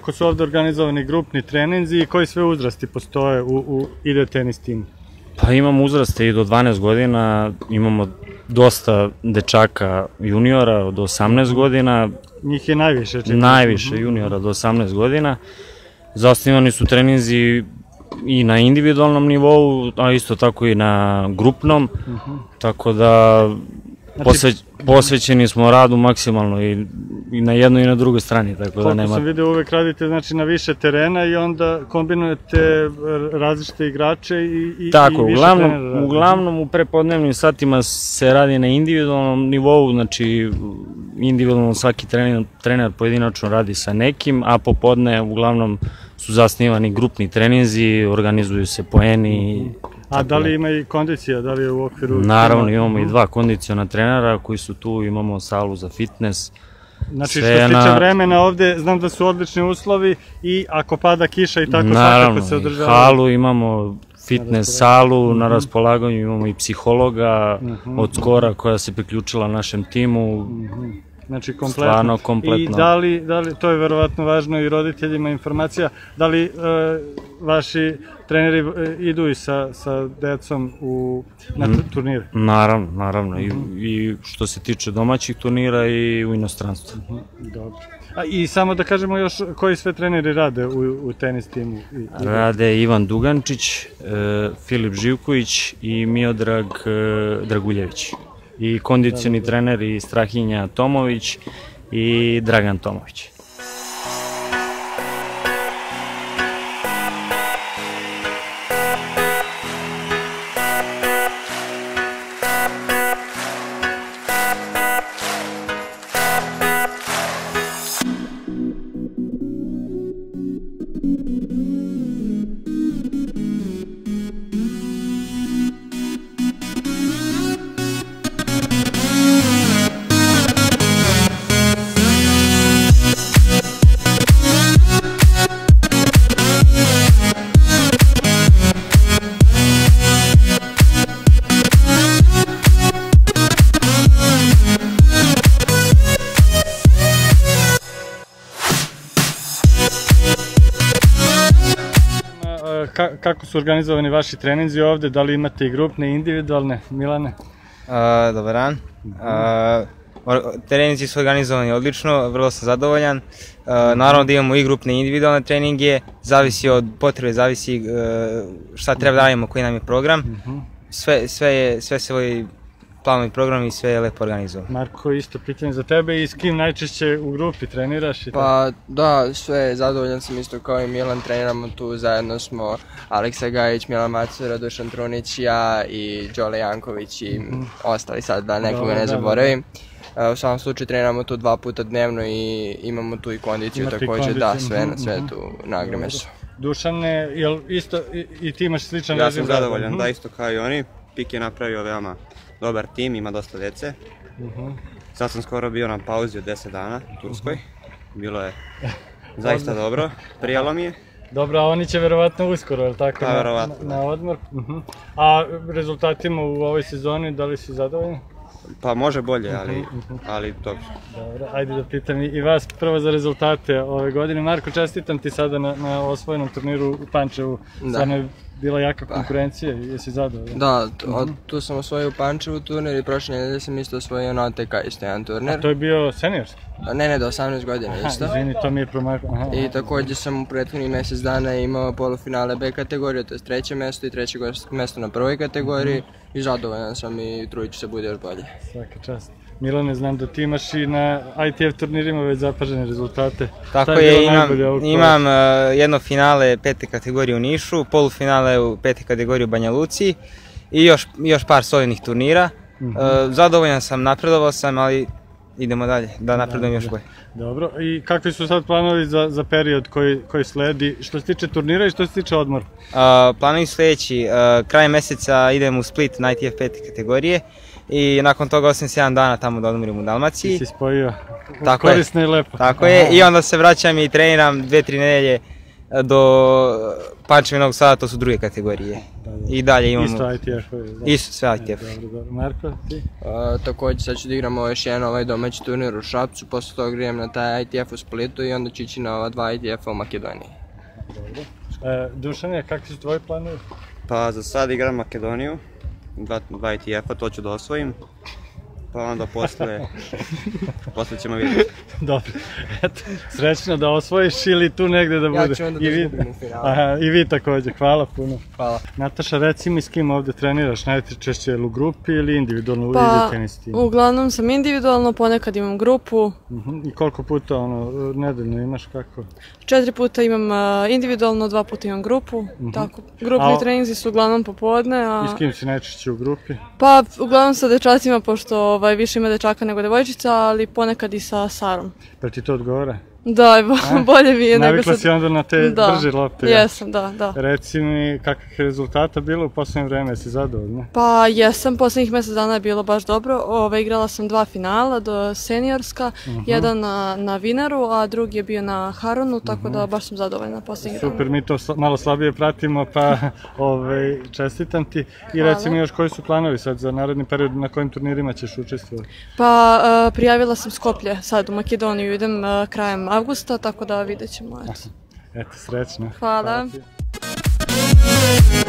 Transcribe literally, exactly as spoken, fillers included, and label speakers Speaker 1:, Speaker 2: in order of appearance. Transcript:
Speaker 1: kako su ovde organizovani grupni treninzi i koji sve uzrasti postoje u I D tenis timu?
Speaker 2: Pa imamo uzraste i do dvanaest godina, imamo dosta dečaka juniora od osamnaest godina.
Speaker 1: Njih je najviše?
Speaker 2: Najviše juniora do osamnaest godina. Zasnivani su treninzi i na individualnom nivou, a isto tako i na grupnom, tako da posvećeni smo radu maksimalno i na jednoj i na drugoj strani.
Speaker 1: Koliko sam vidio, uvek radite na više terena i onda kombinujete različite igrače i više trenera.
Speaker 2: Tako, uglavnom u prepodnevnim satima se radi na individualnom nivou, znači individualno svaki trener pojedinačno radi sa nekim, a popodne uglavnom su zasnivani grupni treninzi, organizuju se poeni.
Speaker 1: A da li ima i kondicija, da li je u okviru?
Speaker 2: Naravno, imamo i dva kondiciona trenera koji su tu, imamo salu za fitness.
Speaker 1: Znači što se tiče vremena ovde, znam da su odlični uslovi i ako pada kiša i tako svakako se održava.
Speaker 2: Naravno, halu imamo, fitness salu, na raspolaganju imamo i psihologa od skora koja se priključila našem timu.
Speaker 1: Znači kompletno. I da li, to je verovatno važno i roditeljima informacija, da li vaši treneri idu i sa decom na turnire?
Speaker 2: Naravno, naravno. I što se tiče domaćih turnira i u inostranstvu.
Speaker 1: Dobro. I samo da kažemo još koji sve treneri rade u tenis timu?
Speaker 2: Rade Ivan Dugančić, Filip Živković i Miodrag Draguljević. I kondicioni treneri Strahinja Tomović i Dragan Tomović.
Speaker 1: Kako su organizovani vaši treninzi ovde? Da li imate i grupne i individualne? Milane?
Speaker 3: Dobar dan. Treninzi su organizovani odlično, vrlo sam zadovoljan. Naravno da imamo i grupne i individualne treninge, zavisi od potrebe, zavisi šta treba da radimo, koji nam je program. Sve se vodi planom i program i sve je lepo organizovano.
Speaker 1: Marko, isto pitanje za tebe i s kim najčešće u grupi treniraš?
Speaker 4: Pa da, sve zadovoljan sam isto kao i Milan, treniramo tu, zajedno smo Aleksa Gajić, Milan Macura, Dušan Trunić, ja i Đole Janković i ostali, sad da nekoga ne zaboravim. U svakom slučaju treniramo tu dva puta dnevno i imamo tu i kondiciju također, da, sve tu na agremesu.
Speaker 1: Dušane, jel isto i ti imaš sličan
Speaker 5: režim? Ja sam zadovoljan, da, isto kao i oni. Pik je napravio veoma dobar tim, ima dosta dece. Sad sam skoro bio na pauzi od deset dana u Turskoj. Bilo je zaista dobro, prijalo mi je.
Speaker 1: Dobro, a oni će verovatno uskoro, je li tako, na odmor? A rezultatima u ovoj sezoni, da li si zadovoljan?
Speaker 5: Pa može bolje, ali dobro.
Speaker 1: Dobro, ajde da pitam i vas prvo za rezultate ove godine. Marko, čestitam ti sada na osvojenom turniru u Pančevu. Stvarno je bila jaka konkurencija, jesi zadovoljan?
Speaker 4: Da, tu sam osvojio u Pančevu turnir i prošle nedelje sam isto osvojio na O T K isto jedan turnir.
Speaker 1: A to je bio seniorski?
Speaker 4: Ne, ne, do osamnaest godina isto.
Speaker 1: Aha, izvini, to mi je promaklo.
Speaker 4: I također sam u prethodnih mjesec dana imao polufinale B kategorije, to je treće mjesto i treće mjesto na prvoj kategoriji i zadovoljan sam i trudit ću se bude još bolje.
Speaker 1: Svaka čast. Milane, znam da ti imaš i na I T F turnirima već zapažene rezultate.
Speaker 3: Tako je, imam jedno finale pete kategorije u Nišu, polufinale u pete kategorije u Banja Luci i još par solidnih turnira. Zadovoljan sam, napredovao sam, ali idemo dalje, da napredujem još bolje.
Speaker 1: Dobro, i kakvi su sad planovi za period koji sledi, što se tiče turnira i što se tiče odmora?
Speaker 3: Planovi sljedeći, krajem mjeseca idem u Split na I T F pete kategorije i nakon toga ostajem sedam dana tamo da odmorim u Dalmaciji.
Speaker 1: Ti si spojio, korisno i lepo.
Speaker 3: Tako je, i onda se vraćam i treniram dve, tri nedelje do Pančeva i Novog Sada, to su druge kategorije. i dalje imamo...
Speaker 1: Isto I T F-ovi?
Speaker 3: Isto, sve I T F.
Speaker 1: Dobro, dobro. Marko, ti?
Speaker 4: Također sad ću da igramo još jedan ovaj domaći turnir u Šapcu, posle toga idem na taj I T F u Splitu i onda ću ići na ova dva I T F-a u Makedoniji.
Speaker 1: Dobro. Dušanje, kakvi su tvoji planovi?
Speaker 5: Pa za sad igram Makedoniju, dva I T F-a, to ću da osvojim. Pa onda posle, posle ćemo vidjeti.
Speaker 1: Dobro, eto, srećno da osvojiš ili tu negde da bude.
Speaker 4: Ja ću onda da izgubim u finalu.
Speaker 1: Aha, i vi također, hvala puno.
Speaker 4: Hvala.
Speaker 1: Nataša, reci mi s kim ovde treniraš, najčešće u grupi ili individualno u Easy Tennis Team?
Speaker 6: Pa, uglavnom sam individualno, ponekad imam grupu.
Speaker 1: I koliko puta, ono, nedeljno imaš kako?
Speaker 6: Četiri puta imam individualno, dva puta imam grupu, tako. Grupni treninzi su uglavnom popodne, a...
Speaker 1: I s kim si najčešće u grupi?
Speaker 6: Pa, uglavnom sa dečacima, pošto više ima dečaka nego devojčica, ali ponekad i sa Sarom.
Speaker 1: Pa ti to odgovara?
Speaker 6: Da, bolje mi je nego sad...
Speaker 1: Navikla si onda na te brže lopte?
Speaker 6: Da, jesam, da, da.
Speaker 1: Reci mi kakvih rezultata bilo u poslednje vreme, jesi zadovoljna?
Speaker 6: Pa jesam, poslednjih mesec dana je bilo baš dobro. Igrala sam dva finala do seniorska, jedan na Vinaru, a drugi je bio na Haronu, tako da baš sam zadovoljna poslednjih dana.
Speaker 1: Super, mi to malo slabije pratimo, pa čestitam ti. I reci mi još koji su planovi sad za naredni period, na kojim turnirima ćeš učestvovati?
Speaker 6: Pa prijavila sam Skoplje sad u Makedoniju, idem krajem avgusta, tako da vidjet ćemo.
Speaker 1: Eto, srećno.
Speaker 6: Hvala.